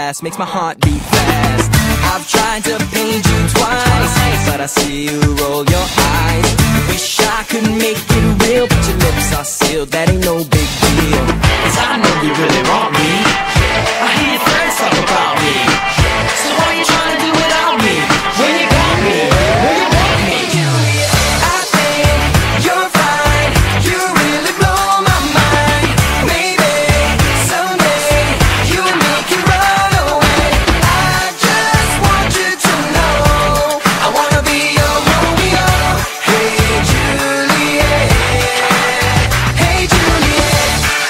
fast, makes my heart beat fast. I've tried to paint you twice, but I see you roll your eyes. Wish I could make it real, but your lips are sealed, that ain't no big deal. 'Cause I know you really want me. I hear your friends talk about me. So what are you trying to do without me? When you got me, when you want me. I think you're fine, you really blow my mind. Maybe someday you and me can run away. I just want you to know I wanna be your Romeo. Hey Juliet, hey Juliet,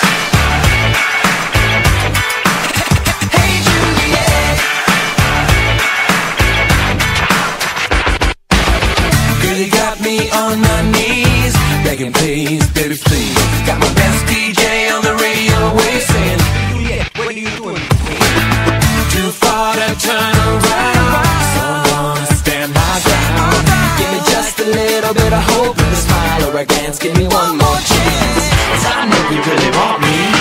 hey Juliet. Girl, you got me on my knees, begging please, baby please. Got my best DJ on the radio wave saying, Juliet, what are you doing? Too far to turn around, so I'm gonna stand my ground. Give me just a little bit of hope with a smile or a glance. Give me one more chance, 'cause I know you really want me.